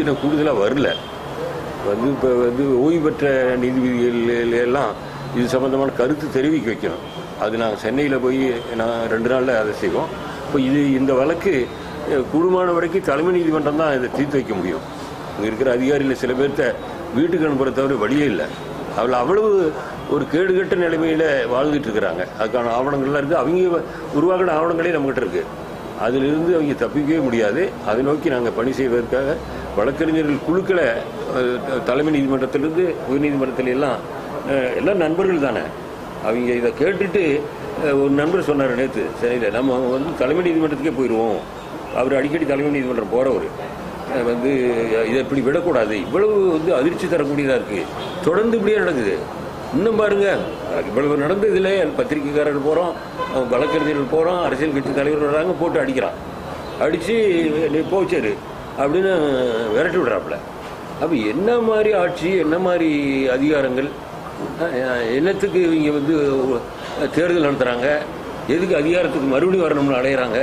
இன்னும் கூடுதலாக வரல. இப்போ ஓய்வு பெற்ற நீதிபதிகள் எல்லாம் இது சம்மந்தமான கருத்து தெரிவிக்க வைக்கணும். அது நாங்கள் சென்னையில் போய் 2 நாளில் அதை செய்வோம். இப்போ இந்த வழக்கு கூடுமான வரைக்கும் தலைமை நீதிமன்றம் தான் இதை தீர்த்து வைக்க முடியும். இங்கே இருக்கிற அதிகாரிகள் சில பேர்த்த வீட்டுக்கு அனுப்புகிற தவிர வழியே இல்லை. அவ்வளவு ஒரு கேடுகட்ட நிலைமையில் வாழ்ந்துட்டு இருக்கிறாங்க. அதுக்கான ஆவணங்கள்லாம் இருக்குது. அவங்க உருவாக்கின ஆவணங்களே நம்மகிட்ட இருக்குது. அதிலிருந்து அவங்க தப்பிக்கவே முடியாது. அதை நோக்கி நாங்கள் பணி செய்வதற்காக வழக்கறிஞர்கள் குழுக்களை தலைமை நீதிமன்றத்திலிருந்து உயர்நீதிமன்றத்தில் எல்லாம் நண்பர்கள் தானே. அவங்க இதை கேட்டுட்டு ஒரு நண்பர் சொன்னார் நேற்று சென்னையில், நம்ம தலைமை நீதிமன்றத்துக்கே போயிடுவோம். அவர் அடிக்கடி தலைமை நீதிமன்றம் போகிறவர் இதை இப்படி விடக்கூடாது. இவ்வளவு அதிர்ச்சி தரக்கூடியதாக இருக்குது. தொடர்ந்து இப்படியே நடக்குது. இன்னும் பாருங்கள், இவ்வளவு நடந்ததில் பத்திரிகைக்காரர்கள் போகிறோம், வழக்கறிஞர்கள் போகிறோம், அரசியல் கட்சி தலைவர் வர்றாங்க, போட்டு அடிக்கிறான். அடித்து நீ போச்சாரு அப்படின்னு விரட்டி விடுறாப்புல. அப்போ என்ன மாதிரி ஆட்சி, என்ன மாதிரி அதிகாரங்கள், என்னத்துக்கு இவங்க தேர்தல் நடத்துகிறாங்க, எதுக்கு அதிகாரத்துக்கு மறுபடியும் வரணும்னு அலையிறாங்க.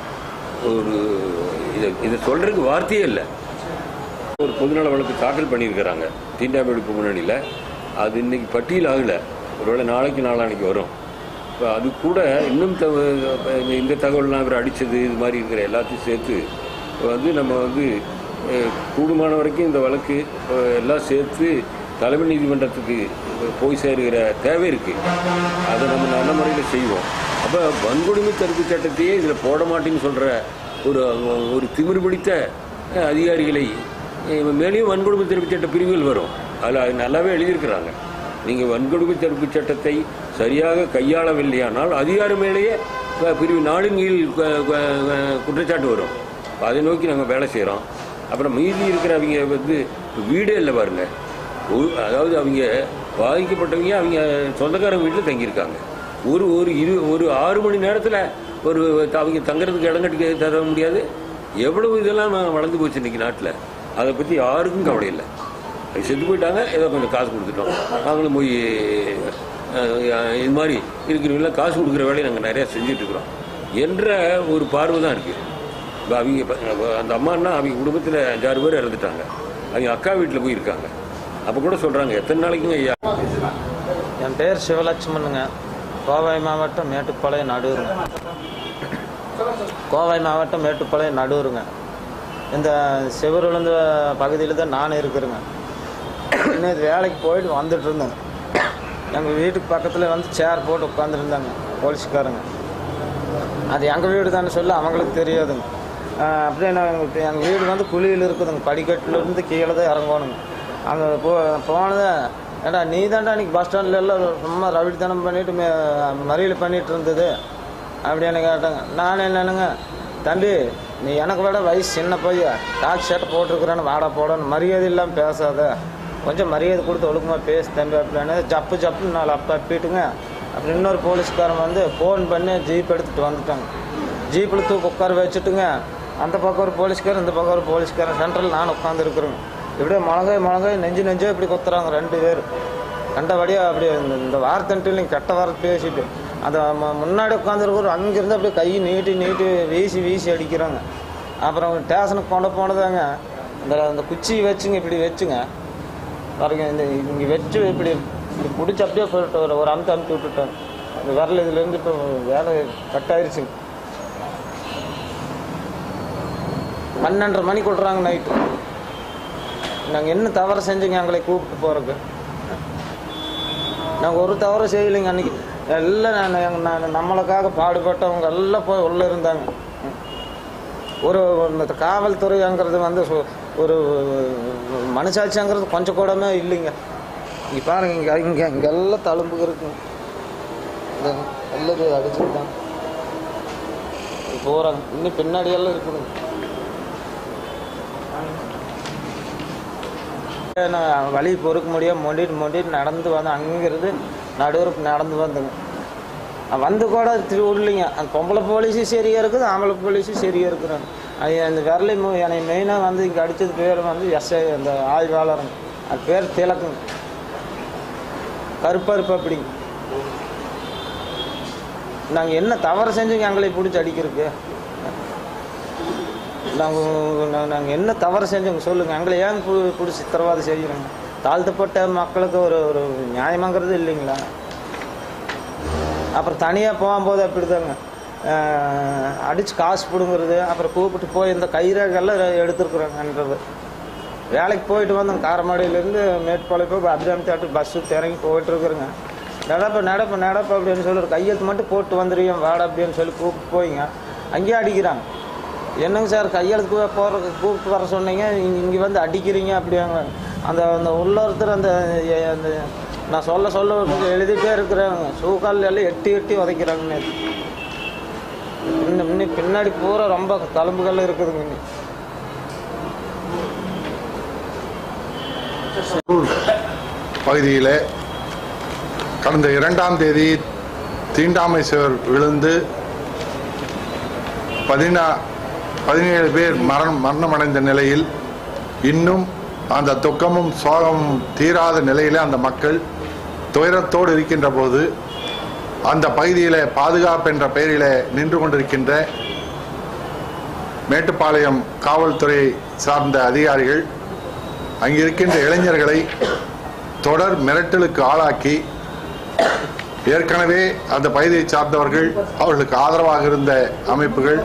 இதை சொல்கிறதுக்கு வார்த்தையே இல்லை. ஒரு பொதுநல வழக்கு தாக்கல் பண்ணியிருக்கிறாங்க தீண்டாமைப்பு முன்னணியில். அது இன்னைக்கு பட்டியல் ஆகலை. ஒருவேளை நாளைக்கு நாளான்னைக்கு வரும். இப்போ அது கூட இன்னும் இந்த தகவல்லாம் இவர் அடித்தது இது மாதிரி இருக்கிற எல்லாத்தையும் சேர்த்து நம்ம கூடுமான வரைக்கும் இந்த வழக்கு எல்லாம் சேர்த்து தலைமை நீதிமன்றத்துக்கு போய் சேருகிற தேவை இருக்குது. அதை நம்ம நல்ல முறையில் செய்வோம். அப்போ வன்கொடுமை தடுப்பு சட்டத்தையே இதில் போட மாட்டேன்னு சொல்கிற ஒரு திமிர் பிடித்த அதிகாரிகளை மேலேயும் வன்கொடுமை தடுப்பு சட்ட பிரிவுகள் வரும். அதில் நல்லாவே எழுதியிருக்கிறாங்க. நீங்கள் வன்கொடுமை தடுப்பு சட்டத்தை சரியாக கையாளவில்லையானால் அதிகாரம் மேலேயே பிரிவு 4 கீழ் குற்றச்சாட்டு வரும். அதை நோக்கி நாங்கள் வேலை செய்கிறோம். அப்புறம் மீதி இருக்கிற அவங்க வீடே இல்லை பாருங்க. அதாவது அவங்க பாதிக்கப்பட்டவங்க அவங்க சொந்தக்காரங்க வீட்டில் தங்கியிருக்காங்க. ஒரு 6 மணி நேரத்தில் அவங்க தங்குறதுக்கு இடம் கட்டி தர முடியாது. எவ்வளவு இதெல்லாம் வளர்ந்து போச்சு இன்றைக்கி நாட்டில். அதை பற்றி யாருக்கும் கவலை இல்லை. செத்து போயிட்டாங்க, ஏதோ கொஞ்சம் காசு கொடுத்துட்டோம், நாங்களும் போய் இது மாதிரி இருக்கிறவங்களாம் காசு கொடுக்குற வேலையை நாங்கள் நிறையா செஞ்சிட்ருக்குறோம் என்ற ஒரு பார்வை தான் இருக்குது. இப்போ அவங்க அந்த அம்மானா அவங்க குடும்பத்தில் 5-6 பேர் இறந்துட்டாங்க. அவங்க அக்கா வீட்டில் போய் இருக்காங்க. அப்போ கூட சொல்கிறாங்க, எத்தனை நாளைக்குங்க ஐயா? என் பேர் சிவலட்சுமனுங்க. கோவை மாவட்டம் மேட்டுப்பாளையம் நடூருங்க. கோவை மாவட்டம் மேட்டுப்பாளையம் நடூருங்க. இந்த சிவருளந்த பகுதியில் தான் நான் இருக்கிறேங்க. இன்னும் வேலைக்கு போயிட்டு வந்துட்டு இருந்தேங்க. எங்கள் வீட்டுக்கு பக்கத்தில் சேர் போட்டு உட்காந்துருந்தாங்க போலீஸ்காரங்க. அது எங்கள் வீடு தானே சொல்லி அவங்களுக்கு தெரியாதுங்க. அப்படியே எங்கள் வீடு குழியில் இருக்குதுங்க. படிக்கட்டிலேருந்து கீழே தான் இறங்கணுங்க. அங்கே போனதை, ஏடா நீ தாண்டா அன்றைக்கி பஸ் ஸ்டாண்டில் எல்லாம் சும்மா ரவிடித்தனம் பண்ணிவிட்டு மறியல் பண்ணிகிட்டு இருந்தது அப்படின்னு கேட்டாங்க. நான் என்னனுங்க, தம்பி நீ எனக்கு விட வயசு சின்ன பையன், டாக் ஷர்ட்டை போட்டிருக்கிறேன்னு வாடா போடன்னு மரியாதை இல்லாமல் பேசாத, கொஞ்சம் மரியாதை கொடுத்து ஒழுக்கமாக பேசு தம்பி அப்படின்னு ஜப்புன்னு 4 அப்பிட்டுங்க. அப்படி இன்னொரு போலீஸ்காரன் ஃபோன் பண்ணி ஜீப் எடுத்துகிட்டு வந்துட்டாங்க. ஜீப்பில் தூக்கி உட்கார வச்சுட்டுங்க. அந்த பக்கம் ஒரு போலீஸ்காரன், இந்த பக்கம் ஒரு போலீஸ்காரன், சென்ட்ரல் நான் உட்காந்துருக்குறேங்க. இப்படியே முழங்காய் நெஞ்சே இப்படி கொத்துறாங்க 2 பேர். கண்டபடியாக அப்படியே இந்த வார்த்தைன்ட்டு நீங்கள் கெட்ட வார்த்தை பேசிட்டு அந்த முன்னாடி உட்காந்துருக்குற அங்கேருந்து அப்படியே கை நீட்டி வீசி அடிக்கிறாங்க. அப்புறம் ஸ்டேஷனுக்கு கொண்டு போனதாங்க. அந்த குச்சி வச்சுங்க, இப்படி வச்சுங்க பாருங்க, இங்கே வச்சு இப்படி பிடிச்சி அப்படியே போட்டு ஒரு அமுத்தி விட்டுட்டாங்க. இந்த விரல் இதுலேருந்து இப்போ வேலை கட்டாயிருச்சுங்க. 12:30 மணிக்கு விட்றாங்க நைட்டு. நாங்கள் என்ன தவறு செஞ்சுங்க எங்களை கூப்பிட்டு போகிறக்கு? நாங்கள் ஒரு தவறு செய்யலைங்க. அன்றைக்கி எல்லாம் நம்மளுக்காக பாடுபட்டவங்க எல்லாம் போய் உள்ளே இருந்தாங்க. இந்த காவல்துறைங்கிறது ஒரு மனசாட்சிங்கிறது கொஞ்சம் கூடமே இல்லைங்க. இங்கே பாருங்க, இங்கெல்லாம் தழும்பு இருக்குங்க. எல்லாம் அடிச்சுட்டு தான் போகிறாங்க. இன்னும் பின்னாடியெல்லாம் இருக்குதுங்க. நான் வழி பொறுக்க முடியாமல் மொண்டிட்டு நடந்து வந்தேன். அங்கிருந்து நடுவருக்கு நடந்து வந்தேங்க. கூட விடலைங்க. அந்த பொம்பளை போலீஸும் சரியாக இருக்குது, ஆம்பளை போலீஸும் சரியாக இருக்கிறாங்க. அந்த விரலையும் என்னை மெயினாக இங்கே அடித்தது பேர் எஸ்ஐ, அந்த ஆய்வாளருங்க. அது பேர் திலக்குங்க. கருப்பா அப்படிங்க. நாங்கள் என்ன தவறு செஞ்சுங்க எங்களை பிடிச்சி அடிக்கிறதுக்கு? நாங்கள் என்ன தவறு செஞ்சோங்க சொல்லுங்கள். எங்களை ஏன் பிடிச்சி சித்திரவாதம் செய்கிறோங்க? தாழ்த்தப்பட்ட மக்களுக்கு ஒரு ஒரு நியாயமாங்கிறது இல்லைங்களா? அப்புறம் தனியாக போகும்போது அப்படி தாங்க அடித்து காசு பிடுங்கிறது, அப்புறம் கூப்பிட்டு போய் இந்த கைரேகெல்லாம் எடுத்துருக்குறாங்கன்றது. வேலைக்கு போயிட்டு வந்தோங்க, காரமாடியிலேருந்து மேட்டுப்பாளையம் போய் அபிராமி தேட்டர் பஸ்ஸுக்கு இறங்கி போயிட்டுருக்குறேங்க. நடப்ப அப்படின்னு சொல்லி ஒரு கையெழுத்து மட்டும் போட்டு வந்துடுவோம் வாடா அப்படின்னு சொல்லி கூப்பிட்டு போயிங்க. அங்கேயே அடிக்கிறாங்க. என்னங்க சார் கையெழுத்து போகிறதுக்கு கூப்பிட்டு வர சொன்னீங்க, இங்கே வந்து அடிக்கிறீங்க அப்படியாங்க. அந்த அந்த உள்ள ஒருத்தர் அந்த நான் சொல்ல எழுதிட்டே இருக்கிறாங்க. சூக்கால் எல்லாம் எட்டி உதைக்கிறாங்க. இன்னும் பின்னாடி பூரா ரொம்ப தழும்புகள் இருக்குதுங்க. பகுதியில் கடந்த 2ஆம் தேதி தீண்டாமை சுவர் விழுந்து 17 பேர் மரணமடைந்த நிலையில் இன்னும் அந்த துக்கமும் சோகமும் தீராத நிலையில் அந்த மக்கள் துயரத்தோடு இருக்கின்ற போது அந்த பகுதியில் பாதுகாப்பு என்ற பெயரில் நின்று கொண்டிருக்கின்ற மேட்டுப்பாளையம் காவல்துறை சார்ந்த அதிகாரிகள் அங்கிருக்கின்ற இளைஞர்களை தொடர் மிரட்டலுக்கு ஆளாக்கி ஏற்கனவே அந்த பகுதியை சார்ந்தவர்கள் அவர்களுக்கு ஆதரவாக இருந்த அமைப்புகள்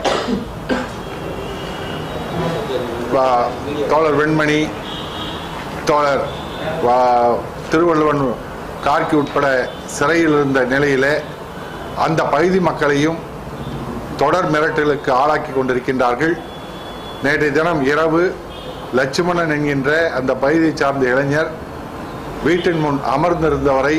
தோழர் வெண்மணி, தோழர் திருவள்ளுவன் கார்கி உட்பட சிறையில் இருந்த நிலையில அந்த பகுதி மக்களையும் தொடர் மிரட்டலுக்கு ஆளாக்கி கொண்டிருக்கின்றார்கள். நேற்றைய தினம் இரவு லட்சுமணன் என்கின்ற அந்த பகுதியை சார்ந்த இளைஞர் வீட்டின் முன் அமர்ந்திருந்தவரை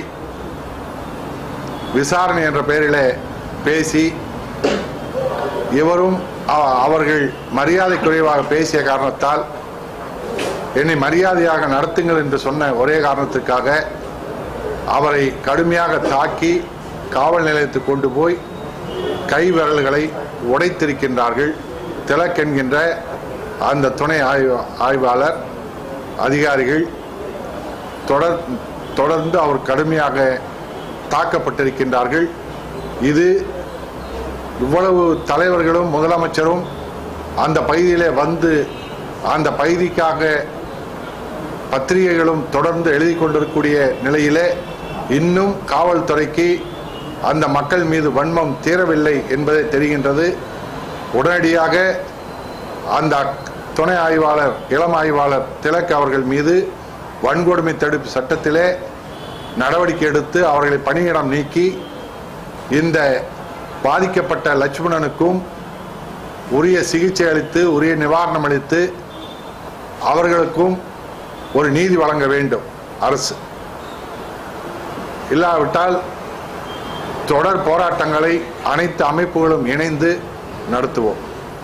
விசாரணை என்ற பெயரிலே பேசி இவரும் அவர்கள் மரியாதை குறைவாக பேசிய காரணத்தால் என்னை மரியாதையாக நடத்துங்கள் என்று சொன்ன ஒரே காரணத்துக்காக அவரை கடுமையாக தாக்கி காவல் நிலையத்துக்கு கொண்டு போய் கை விரல்களை உடைத்திருக்கின்றார்கள். திலக் என்கின்ற அந்த துணை ஆய்வாளர் அதிகாரிகள் தொடர்ந்து அவர் கடுமையாக தாக்கப்பட்டிருக்கின்றார்கள். இது இவ்வளவு தலைவர்களும் முதலமைச்சரும் அந்த பகுதியிலே வந்து அந்த பகுதிக்காக பத்திரிகைகளும் தொடர்ந்து எழுதி கொண்டிருக்கக்கூடிய நிலையிலே இன்னும் காவல்துறைக்கு அந்த மக்கள் மீது வன்மம் தீரவில்லை என்பதை தெரிகின்றது. உடனடியாக அந்த துணை ஆய்வாளர் இளம் ஆய்வாளர் திலக் அவர்கள் மீது வன்கொடுமை தடுப்பு சட்டத்திலே நடவடிக்கை எடுத்து அவர்களை பணியிடம் நீக்கி இந்த பாதிக்கப்பட்ட லட்சுமணனுக்கும் உரிய சிகிச்சை அளித்து உரிய நிவாரணம் அளித்து அவர்களுக்கும் ஒரு நீதி வழங்க வேண்டும் அரசு. இல்லாவிட்டால் தொடர் போராட்டங்களை அனைத்து அமைப்புகளும் இணைந்து நடத்துவோம்.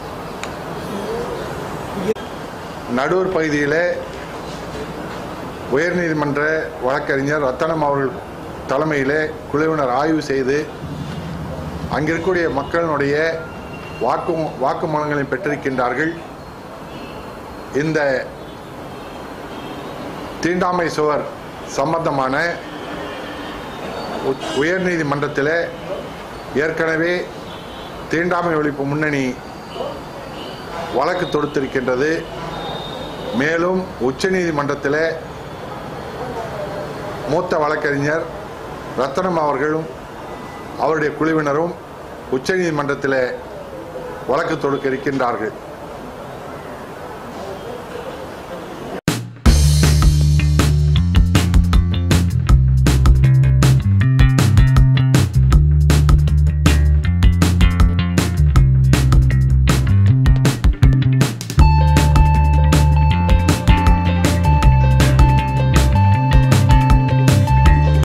நடூர் பகுதியிலே உயர்நீதிமன்ற வழக்கறிஞர் ரத்தனம் அவர்கள் தலைமையிலே குழுவினர் ஆய்வு செய்து அங்கிருக்கக்கூடிய மக்களினுடைய வாக்குமூலங்களை பெற்றிருக்கின்றார்கள். இந்த தீண்டாமை சுவர் சம்பந்தமான உயர்நீதிமன்றத்தில் ஏற்கனவே தீண்டாமை ஒழிப்பு முன்னணி வழக்கு தொடுத்திருக்கின்றது. மேலும் உச்சநீதிமன்றத்தில் மூத்த வழக்கறிஞர் ரத்தனம் அவர்களும் அவருடைய குழுவினரும் உச்சநீதிமன்றத்தில் வழக்கு தொடுக்க இருக்கின்றார்கள்.